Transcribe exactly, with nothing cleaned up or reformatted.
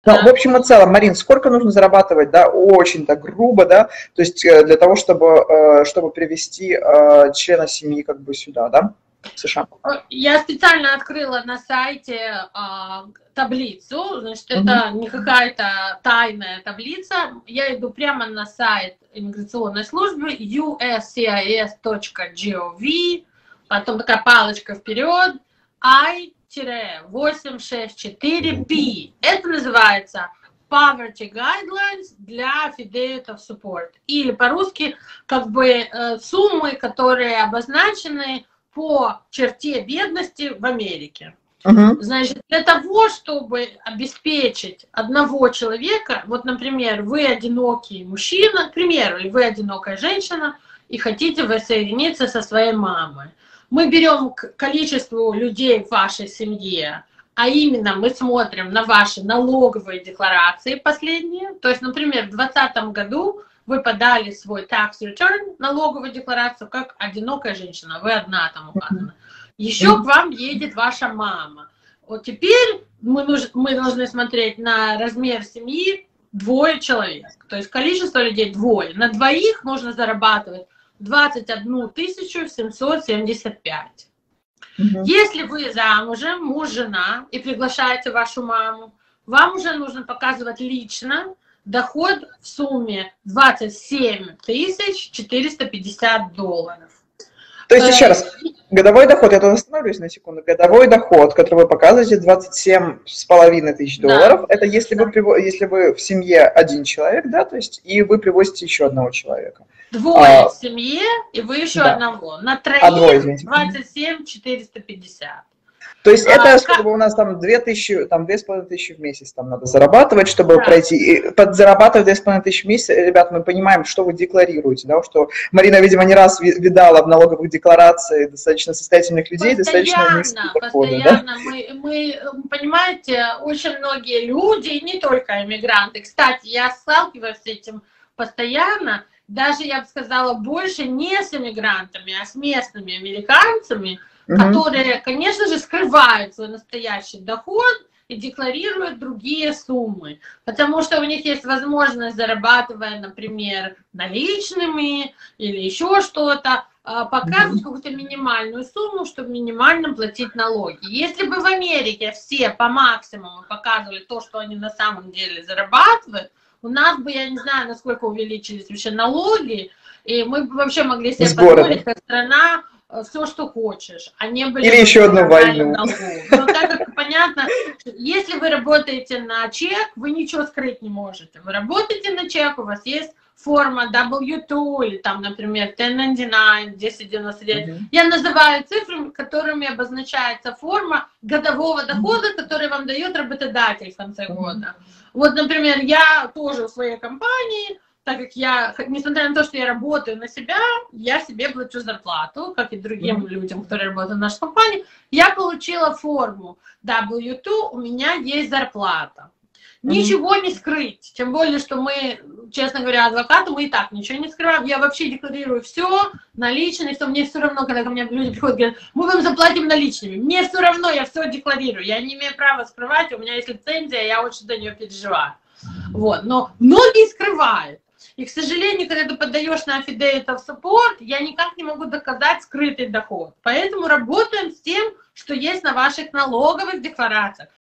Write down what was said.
Ну, в общем и целом, Марин, сколько нужно зарабатывать, да, очень так грубо, да, то есть для того, чтобы, чтобы привести члена семьи как бы сюда, да, в США? Я специально открыла на сайте а, таблицу, значит, uh-huh. это не какая-то тайная таблица, я иду прямо на сайт иммиграционной службы ю эс си ай эс точка гов, потом такая палочка вперед, I восемь шесть четыре пи. Это называется Poverty Guidelines для Affidavit of Support. Или по-русски как бы э, суммы, которые обозначены по черте бедности в Америке. Uh-huh. Значит, для того, чтобы обеспечить одного человека, вот, например, вы одинокий мужчина, к примеру, или вы одинокая женщина, и хотите воссоединиться со своей мамой. Мы берем количество людей в вашей семье, а именно мы смотрим на ваши налоговые декларации последние. То есть, например, в двадцатом году вы подали свой tax return, налоговую декларацию, как одинокая женщина, вы одна там указана. Еще к вам едет ваша мама. Вот теперь мы, нуж, мы должны смотреть на размер семьи двое человек. То есть количество людей двое. На двоих нужно зарабатывать двадцать одну тысячу семьсот семьдесят пять. Угу. Если вы замужем, муж, жена, и приглашаете вашу маму, вам уже нужно показывать лично доход в сумме двадцать семь тысяч четыреста пятьдесят долларов. То есть, еще раз, годовой доход, я тут остановлюсь на секунду, годовой доход, который вы показываете, двадцать семь с половиной тысяч долларов, да. Это если, да. вы, если вы в семье один человек, да, то есть, и вы привозите еще одного человека. Двое а, в семье, и вы еще да. одного. На троих а двое, двадцать семь четыреста пятьдесят. То есть это, а, чтобы как... у нас там две тысячи, там две с половиной тысячи в месяц там надо зарабатывать, чтобы да. пройти. И под зарабатывать две с половиной тысячи в месяц, ребят, мы понимаем, что вы декларируете, да, что Марина, видимо, не раз видала в налоговых декларациях достаточно состоятельных людей, постоянно, достаточно низкие доходы. Постоянно, да? мы, мы, понимаете, очень многие люди, и не только иммигранты, кстати, я сталкиваюсь с этим постоянно, даже, я бы сказала, больше не с иммигрантами, а с местными американцами, mm-hmm. которые, конечно же, скрывают свой настоящий доход и декларируют другие суммы, потому что у них есть возможность, зарабатывая, например, наличными или еще что-то, показывать mm-hmm. какую-то минимальную сумму, чтобы минимально платить налоги. Если бы в Америке все по максимуму показывали то, что они на самом деле зарабатывают, у нас бы, я не знаю, насколько увеличились вообще налоги, и мы бы вообще могли себе позволить, как страна, все, что хочешь, а не были... Или еще одну войну. Но так как понятно, если вы работаете на чек, вы ничего скрыть не можете. Вы работаете на чек, у вас есть форма дабл ю ту или там, например, тен девяносто девять, десять девяносто девять. Uh-huh. Я называю цифры, которыми обозначается форма годового дохода, который вам дает работодатель в конце uh-huh. года. Вот, например, я тоже в своей компании, так как я, несмотря на то, что я работаю на себя, я себе плачу зарплату, как и другим mm-hmm. людям, которые работают в нашей компании, я получила форму дабл ю ту, у меня есть зарплата. Mm-hmm. Ничего не скрыть, тем более, что мы, честно говоря, адвокаты, мы и так ничего не скрываем, я вообще декларирую все наличные, что мне все равно, когда ко мне люди приходят и говорят, мы вам заплатим наличными, мне все равно, я все декларирую, я не имею права скрывать, у меня есть лицензия, я очень за нее переживаю. Вот. Но многие скрывают. И, к сожалению, когда ты подаешь на Affidavit of Support, я никак не могу доказать скрытый доход. Поэтому работаем с тем, что есть на ваших налоговых декларациях.